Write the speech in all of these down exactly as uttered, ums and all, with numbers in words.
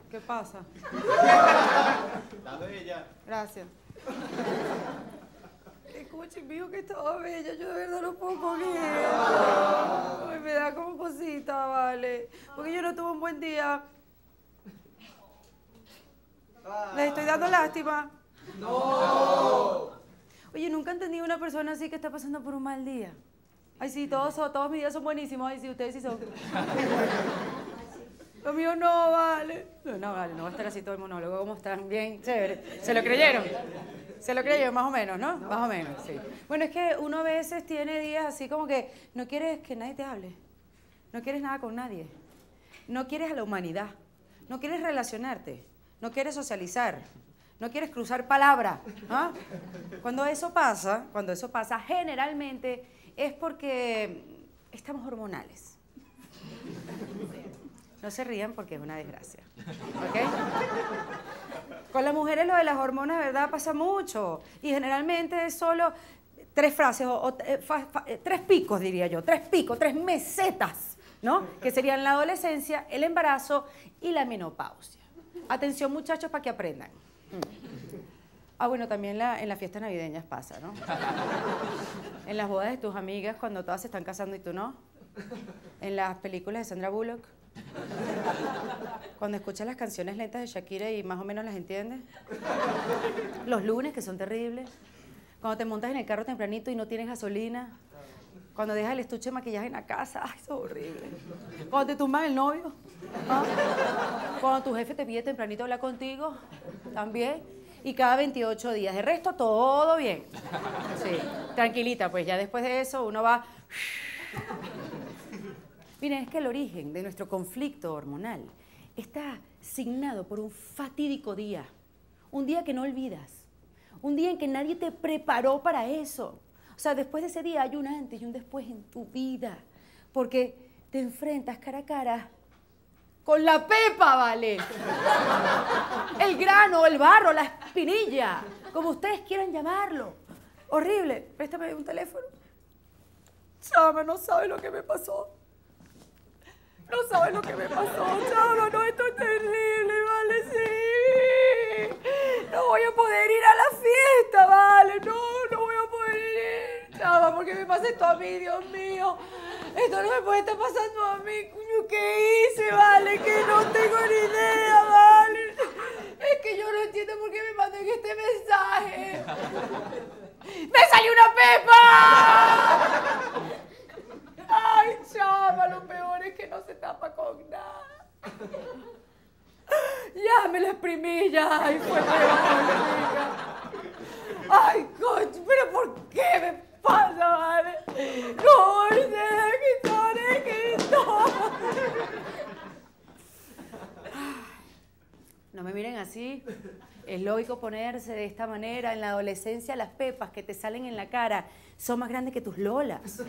¿Qué pasa? Está bella. Gracias. Escuchen, me dijo que estaba bella, yo de verdad no puedo con ella. Ay, me da como cosita, vale. Porque yo no tuve un buen día. Les estoy dando lástima. ¡No! Oye, nunca he entendido una persona así que está pasando por un mal día. Ay, sí, todos, son- todos mis días son buenísimos. Ay, sí, ustedes sí son. Lo mío no, vale. No, no, vale, no va a estar así todo el monólogo. ¿Cómo están? Bien, chévere. ¿Se lo creyeron? Se lo creyeron, más o menos, ¿no? Más o menos, sí. Bueno, es que uno a veces tiene días así como que no quieres que nadie te hable. No quieres nada con nadie. No quieres a la humanidad. No quieres relacionarte. No quieres socializar. No quieres cruzar palabra. ¿Ah? Cuando eso pasa, cuando eso pasa, generalmente es porque estamos hormonales. No se rían porque es una desgracia. ¿Ok? Con las mujeres lo de las hormonas, de verdad, pasa mucho. Y generalmente es solo tres frases, o, o eh, fa, fa, eh, tres picos, diría yo. Tres picos, tres mesetas, ¿no? Que serían la adolescencia, el embarazo y la menopausia. Atención, muchachos, para que aprendan. Ah, bueno, también la, en las fiestas navideñas pasa, ¿no? En las bodas de tus amigas, cuando todas se están casando y tú no. En las películas de Sandra Bullock. Cuando escuchas las canciones lentas de Shakira y más o menos las entiendes. Los lunes, que son terribles. Cuando te montas en el carro tempranito y no tienes gasolina. Cuando dejas el estuche de maquillaje en la casa. Ay, eso es horrible. Cuando te tumban el novio. ¿Ah? Cuando tu jefe te pide tempranito hablar contigo. También. Y cada veintiocho días. De resto, todo bien. Sí. Tranquilita, pues ya después de eso uno va... Miren, es que el origen de nuestro conflicto hormonal está signado por un fatídico día. Un día que no olvidas. Un día en que nadie te preparó para eso. O sea, después de ese día hay un antes y un después en tu vida. Porque te enfrentas cara a cara con la pepa, ¿vale? El grano, el barro, la espinilla, como ustedes quieran llamarlo. Horrible. Préstame un teléfono. Chama, no sabe lo que me pasó. No sabes lo que me pasó, chama, no, esto es terrible, vale, sí. No voy a poder ir a la fiesta, vale, no, no voy a poder ir, chama, porque me pasa esto a mí, Dios mío. Esto no me puede estar pasando a mí, coño, ¿qué hice, vale? Que no tengo ni idea, vale. Es que yo no entiendo por qué me mandan este mensaje. ¡Me salió una pepa! Ay, chama, lo peor es que no se tapa con nada. Ya me la exprimí, ya. Ay, fue peor. Ay, coño, pero ¿por qué me pasa, vale? No, sé que son, que son. No me miren así. Es lógico ponerse de esta manera. En la adolescencia, las pepas que te salen en la cara son más grandes que tus lolas.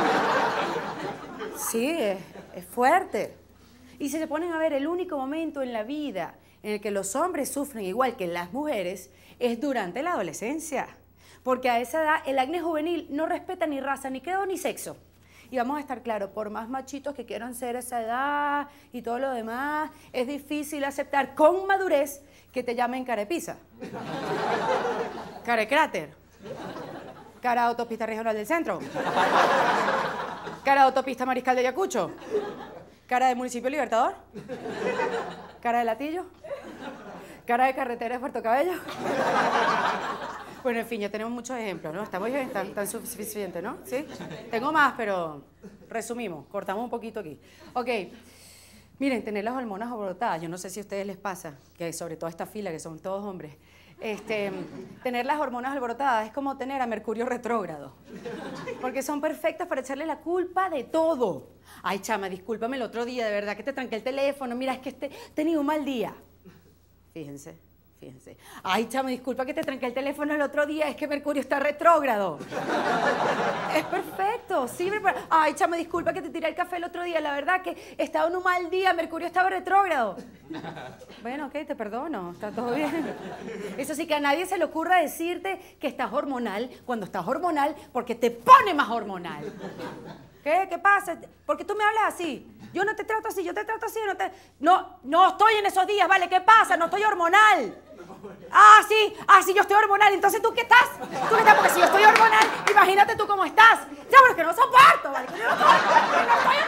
Sí, es, es fuerte. Y si se ponen a ver, el único momento en la vida en el que los hombres sufren igual que las mujeres es durante la adolescencia. Porque a esa edad el acné juvenil no respeta ni raza, ni credo, ni sexo. Y vamos a estar claros, por más machitos que quieran ser a esa edad y todo lo demás, es difícil aceptar con madurez que te llamen carepisa, carecráter, cara de autopista regional del centro, cara de autopista Mariscal de Ayacucho, cara de municipio Libertador, cara de Latillo, cara de carretera de Puerto Cabello. Bueno, en fin, ya tenemos muchos ejemplos, ¿no? Estamos bien, tan, tan suficiente, ¿no? ¿Sí? Tengo más, pero resumimos, cortamos un poquito aquí. Ok, miren, tener las hormonas alborotadas, yo no sé si a ustedes les pasa, que sobre todo esta fila, que son todos hombres, este, tener las hormonas alborotadas es como tener a Mercurio retrógrado, porque son perfectas para echarle la culpa de todo. Ay, chama, discúlpame el otro día, de verdad que te tranqué el teléfono, mira, es que este, he tenido un mal día. Fíjense. Fíjense. Ay, chama, disculpa que te tranqué el teléfono el otro día, es que Mercurio está retrógrado. Es perfecto, sí. Ay, chama, disculpa que te tiré el café el otro día, la verdad que estaba en un mal día, Mercurio estaba retrógrado. Bueno, ok, te perdono, está todo bien. Eso sí, que a nadie se le ocurra decirte que estás hormonal cuando estás hormonal porque te pone más hormonal. ¿Qué? ¿Qué pasa? ¿Por qué tú me hablas así? Yo no te trato así, yo te trato así, no te... No, no estoy en esos días, ¿vale? ¿Qué pasa? No estoy hormonal. Ah, sí, ah, sí, yo estoy hormonal. Entonces, ¿tú qué estás? ¿Tú qué estás? Porque si yo estoy hormonal, imagínate tú cómo estás. Ya, pero es que no soporto, ¿vale? Que yo no soporto, que no estoy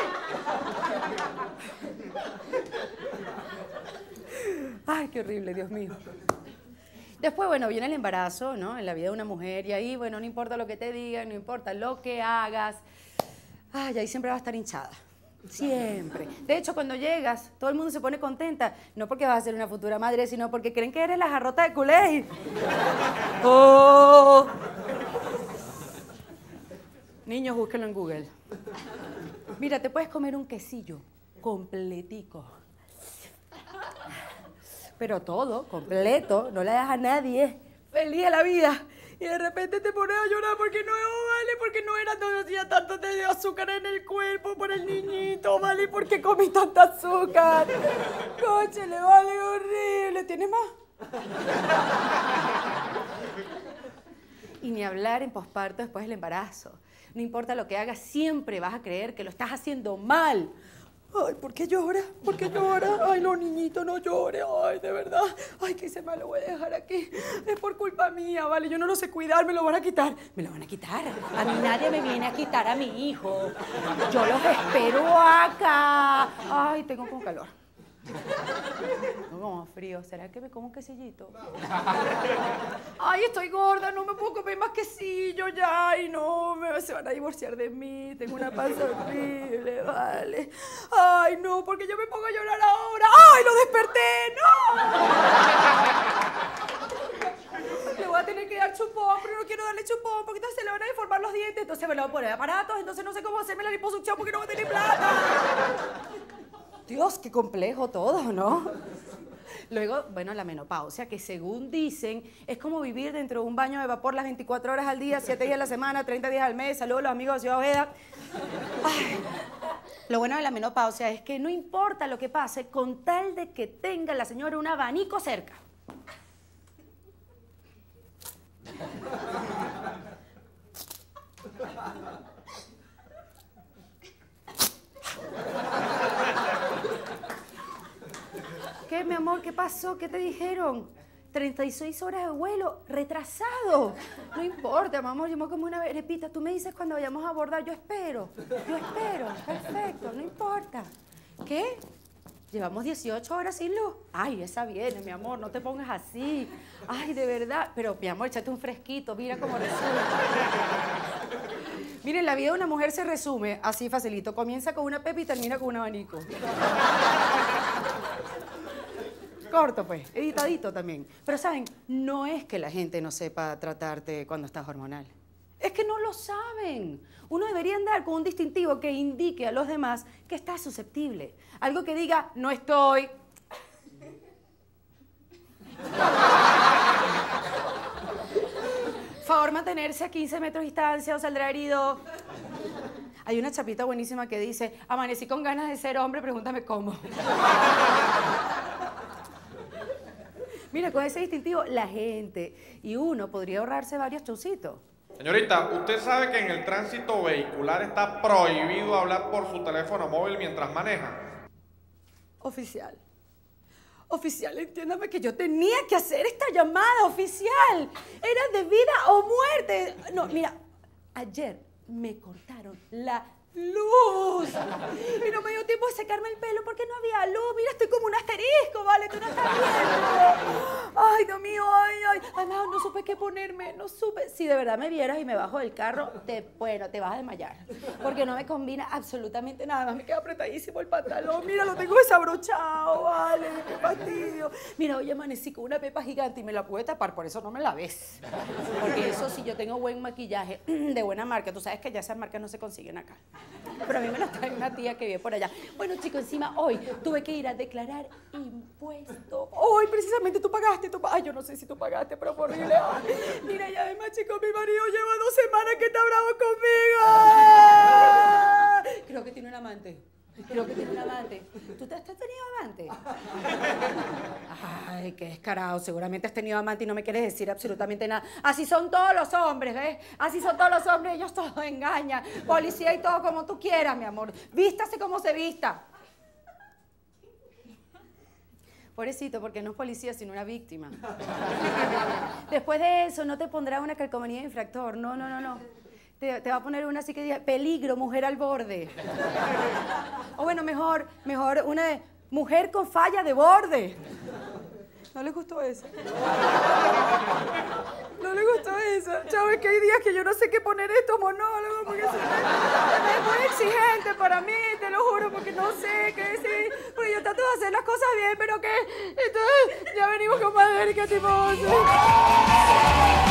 hormonal. Ay, qué horrible, Dios mío. Después, bueno, viene el embarazo, ¿no? En la vida de una mujer y ahí, bueno, no importa lo que te digan, no importa lo que hagas. Ay, ahí siempre va a estar hinchada. Siempre. De hecho, cuando llegas, todo el mundo se pone contenta. No porque vas a ser una futura madre, sino porque creen que eres la jarrota de culé. Oh. Niños, búsquenlo en Google. Mira, te puedes comer un quesillo completico. Pero todo, completo, no le das a nadie. Feliz de la vida. Y de repente te pones a llorar porque no, vale, porque no era todo el día tanto de azúcar en el cuerpo por el niñito, vale, porque comí tanta azúcar. Coche, le vale horrible. ¿Tienes más? Y ni hablar en posparto después del embarazo. No importa lo que hagas, siempre vas a creer que lo estás haciendo mal. Ay, ¿por qué llora? ¿Por qué llora? Ay, no, niñito, no llore. Ay, de verdad. Ay, qué se me lo voy a dejar aquí. Es por culpa mía, ¿vale? Yo no lo sé cuidar, me lo van a quitar. Me lo van a quitar. A mí nadie me viene a quitar a mi hijo. Yo los espero acá. Ay, tengo con calor. Tengo como frío. ¿Será que me como un quesillito? Ay, estoy gorda, no me puedo comer más quesillo ya. Ay, no, me, se van a divorciar de mí. Tengo una panza horrible, vale. Ay, no, porque yo me pongo a llorar ahora. ¡Ay, lo desperté! ¡No! Le voy a tener que dar chupón, pero no quiero darle chupón porque entonces se le van a deformar los dientes. Entonces me lo voy a poner aparatos, entonces no sé cómo hacerme la liposucción porque no voy a tener plata. Dios, qué complejo todo, ¿no? Luego, bueno, la menopausia, que según dicen, es como vivir dentro de un baño de vapor las veinticuatro horas al día, siete días a la semana, treinta días al mes. Saludos a los amigos de Ciudad Ojeda. Ay, lo bueno de la menopausia es que no importa lo que pase, con tal de que tenga la señora un abanico cerca. ¿Qué, mi amor? ¿Qué pasó? ¿Qué te dijeron? treinta y seis horas de vuelo, retrasado. No importa, mi amor, yo me como una arepita. Tú me dices cuando vayamos a abordar, yo espero. Yo espero, perfecto, no importa. ¿Qué? Llevamos dieciocho horas sin luz. Ay, esa viene, mi amor, no te pongas así. Ay, de verdad. Pero, mi amor, échate un fresquito, mira cómo resulta. Miren, la vida de una mujer se resume así facilito. Comienza con una pepa y termina con un abanico. Corto, pues, editadito también. Pero, ¿saben? No es que la gente no sepa tratarte cuando estás hormonal. Es que no lo saben. Uno debería andar con un distintivo que indique a los demás que está susceptible. Algo que diga, no estoy. Favor mantenerse a quince metros de distancia o saldrá herido. Hay una chapita buenísima que dice, amanecí con ganas de ser hombre, pregúntame cómo. Mira, con ese distintivo, la gente y uno podría ahorrarse varios chaucitos. Señorita, ¿usted sabe que en el tránsito vehicular está prohibido hablar por su teléfono móvil mientras maneja? Oficial. Oficial, entiéndame que yo tenía que hacer esta llamada, oficial. Era de vida o muerte. No, mira, ayer me cortaron la luz. Y no me dio tiempo de secarme el pelo porque no había luz. Mira, estoy como un asterisco, ¿vale? Tú no estás viendo. Ay, Dios mío, ay, ay. Además, no supe qué ponerme, no supe. Si de verdad me vieras y me bajo del carro, te, bueno, te vas a desmayar. Porque no me combina absolutamente nada. Además, me queda apretadísimo el pantalón. Mira, lo tengo desabrochado, vale, qué fastidio. Mira, hoy amanecí con una pepa gigante y me la pude tapar, por eso no me la ves. Porque eso sí, yo tengo buen maquillaje de buena marca. Tú sabes que ya esas marcas no se consiguen acá. Pero a mí me las trae una tía que vive por allá. Bueno, chicos, encima hoy tuve que ir a declarar impuestos. Hoy precisamente tú pagaste, tú pagaste. Ay, yo no sé si tú pagaste, pero fue horrible. Ay, mira, y además, chicos, mi marido lleva dos semanas que está bravo conmigo. Creo que tiene un amante. Creo que tiene un amante. ¿Tú te has tenido amante? Ay, qué descarado. Seguramente has tenido amante y no me quieres decir absolutamente nada. Así son todos los hombres, ¿ves? Así son todos los hombres. Ellos todos engañan. Policía y todo como tú quieras, mi amor. Vístase como se vista. Pobrecito, porque no es policía, sino una víctima. Después de eso, no te pondrá una calcomanía de infractor. No, no, no, no. Te, te va a poner una así que diga, peligro, mujer al borde. O bueno, mejor, mejor una de mujer con falla de borde. ¿No les gustó eso? ¿No les gustó eso? Chavo, es que hay días que yo no sé qué poner estos monólogos porque se me, es muy exigente para mí, te lo juro, porque no sé qué decir. Porque yo trato de hacer las cosas bien, pero que... Entonces, ya venimos con Madrid, ¿qué tipo?